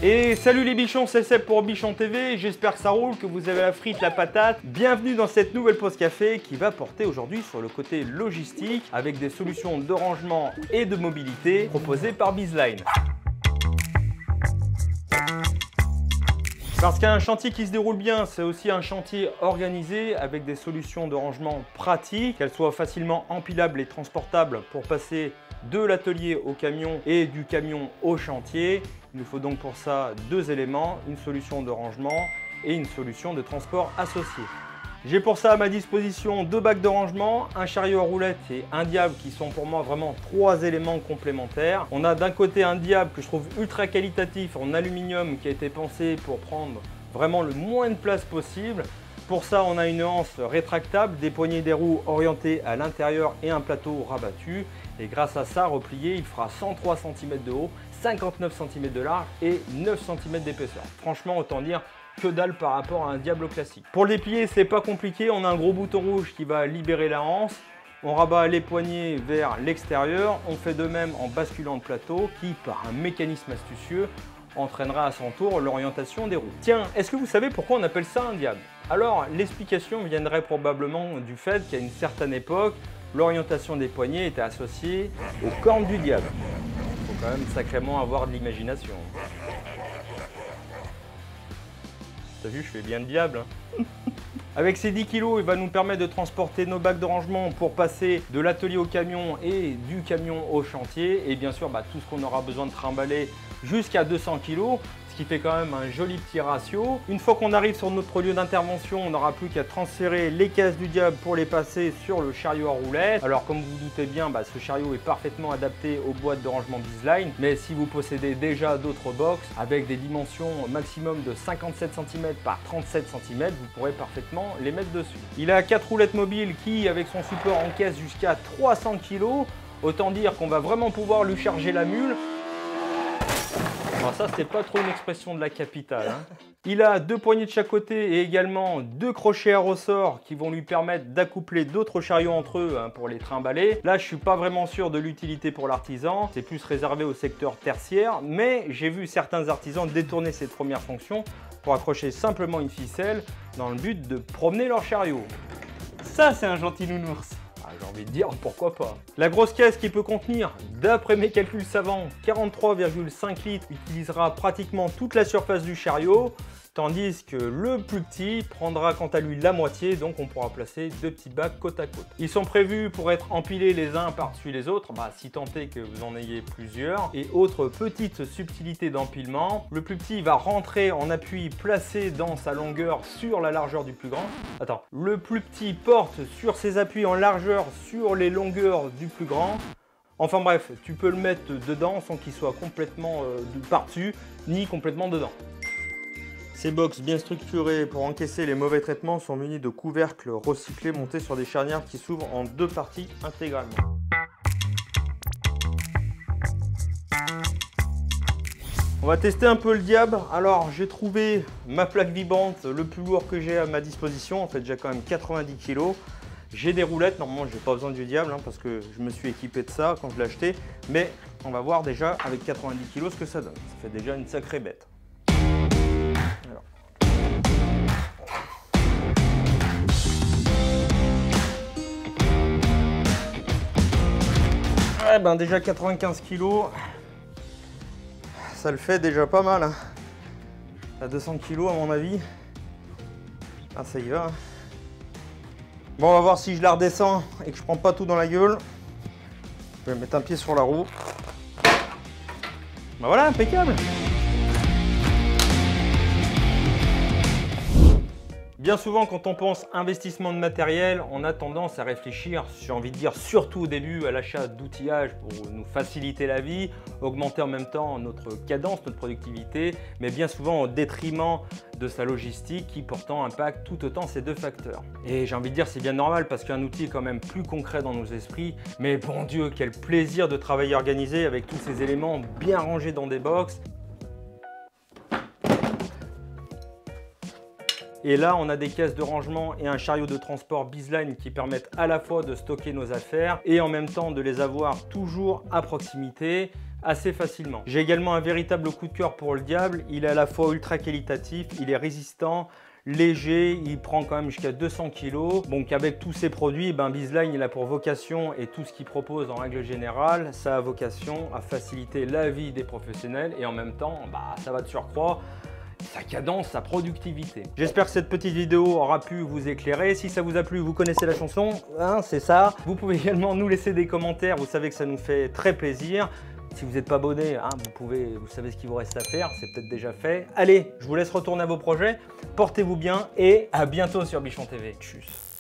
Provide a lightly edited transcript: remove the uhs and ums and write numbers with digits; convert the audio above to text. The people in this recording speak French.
Et salut les bichons, c'est Seb pour Bichon TV, j'espère que ça roule, que vous avez la frite, la patate. Bienvenue dans cette nouvelle pause café qui va porter aujourd'hui sur le côté logistique avec des solutions de rangement et de mobilité proposées par Bizline. Parce qu'un chantier qui se déroule bien, c'est aussi un chantier organisé avec des solutions de rangement pratiques, qu'elles soient facilement empilables et transportables pour passer de l'atelier au camion et du camion au chantier. Il nous faut donc pour ça deux éléments, une solution de rangement et une solution de transport associée. J'ai pour ça à ma disposition deux bacs de rangement, un chariot à roulettes et un diable qui sont pour moi vraiment trois éléments complémentaires. On a d'un côté un diable que je trouve ultra qualitatif en aluminium qui a été pensé pour prendre vraiment le moins de place possible. Pour ça, on a une anse rétractable, des poignées des roues orientées à l'intérieur et un plateau rabattu. Et grâce à ça, replié, il fera 103 cm de haut, 59 cm de large et 9 cm d'épaisseur. Franchement, autant dire que dalle par rapport à un diable classique. Pour le déplier, c'est pas compliqué, on a un gros bouton rouge qui va libérer la anse. On rabat les poignées vers l'extérieur. On fait de même en basculant le plateau qui, par un mécanisme astucieux, entraînera à son tour l'orientation des roues. Tiens, est-ce que vous savez pourquoi on appelle ça un diable? Alors, l'explication viendrait probablement du fait qu'à une certaine époque, l'orientation des poignées était associée aux cornes du diable. Il faut quand même sacrément avoir de l'imagination. T'as vu, je fais bien le diable. Hein. Avec ces 10 kg, il va nous permettre de transporter nos bacs de rangement pour passer de l'atelier au camion et du camion au chantier. Et bien sûr, tout ce qu'on aura besoin de trimballer jusqu'à 200 kg, ce qui fait quand même un joli petit ratio. Une fois qu'on arrive sur notre lieu d'intervention, on n'aura plus qu'à transférer les caisses du diable pour les passer sur le chariot à roulettes. Alors comme vous vous doutez bien, ce chariot est parfaitement adapté aux boîtes de rangement Bizline. Mais si vous possédez déjà d'autres box avec des dimensions maximum de 57 cm par 37 cm, vous pourrez parfaitement les mettre dessus. Il a 4 roulettes mobiles qui, avec son support, encaisse jusqu'à 300 kg. Autant dire qu'on va vraiment pouvoir lui charger la mule. Alors ça, c'était pas trop une expression de la capitale. Hein. Il a deux poignées de chaque côté et également deux crochets à ressort qui vont lui permettre d'accoupler d'autres chariots entre eux pour les trimballer. Là, je suis pas vraiment sûr de l'utilité pour l'artisan. C'est plus réservé au secteur tertiaire. Mais j'ai vu certains artisans détourner cette première fonction pour accrocher simplement une ficelle dans le but de promener leur chariot. Ça, c'est un gentil nounours. J'ai envie de dire pourquoi pas. La grosse caisse qui peut contenir, d'après mes calculs savants, 43,5 litres utilisera pratiquement toute la surface du chariot, tandis que le plus petit prendra quant à lui la moitié, donc on pourra placer deux petits bacs côte à côte. Ils sont prévus pour être empilés les uns par-dessus les autres, si tant est que vous en ayez plusieurs. Et autre petite subtilité d'empilement, le plus petit va rentrer en appui placé dans sa longueur sur la largeur du plus grand. Attends, le plus petit porte sur ses appuis en largeur sur les longueurs du plus grand. Enfin bref, tu peux le mettre dedans sans qu'il soit complètement par-dessus, ni complètement dedans. Ces box bien structurées pour encaisser les mauvais traitements sont munis de couvercles recyclés montés sur des charnières qui s'ouvrent en deux parties intégralement. On va tester un peu le diable. Alors j'ai trouvé ma plaque vibrante, le plus lourd que j'ai à ma disposition. En fait j'ai quand même 90 kg. J'ai des roulettes, normalement je n'ai pas besoin du diable parce que je me suis équipé de ça quand je l'ai acheté. Mais on va voir déjà avec 90 kg ce que ça donne. Ça fait déjà une sacrée bête. Déjà 95 kg, ça le fait déjà pas mal. Hein. À 200 kg à mon avis. Ah ça y va. Hein. Bon, on va voir si je la redescends et que je prends pas tout dans la gueule. Je vais mettre un pied sur la roue. Voilà, impeccable. Bien souvent, quand on pense investissement de matériel, on a tendance à réfléchir, j'ai envie de dire surtout au début, à l'achat d'outillage pour nous faciliter la vie, augmenter en même temps notre cadence, notre productivité, mais bien souvent au détriment de sa logistique qui pourtant impacte tout autant ces deux facteurs. Et j'ai envie de dire c'est bien normal parce qu'un outil est quand même plus concret dans nos esprits, mais bon Dieu, quel plaisir de travailler organisé avec tous ces éléments bien rangés dans des box. Et là, on a des caisses de rangement et un chariot de transport Bizline qui permettent à la fois de stocker nos affaires et en même temps de les avoir toujours à proximité. assez facilement. J'ai également un véritable coup de cœur pour le Diable. Il est à la fois ultra qualitatif, il est résistant, léger, il prend quand même jusqu'à 200 kg. Donc avec tous ces produits, Bizline il a pour vocation, et tout ce qu'il propose en règle générale, ça a vocation à faciliter la vie des professionnels et en même temps, ça va de surcroît sa cadence, sa productivité. J'espère que cette petite vidéo aura pu vous éclairer. Si ça vous a plu, vous connaissez la chanson, hein, c'est ça. Vous pouvez également nous laisser des commentaires, vous savez que ça nous fait très plaisir. Si vous n'êtes pas abonné, hein, vous savez ce qu'il vous reste à faire, c'est peut-être déjà fait. Allez, je vous laisse retourner à vos projets, portez-vous bien et à bientôt sur Bichon TV. Tchuss.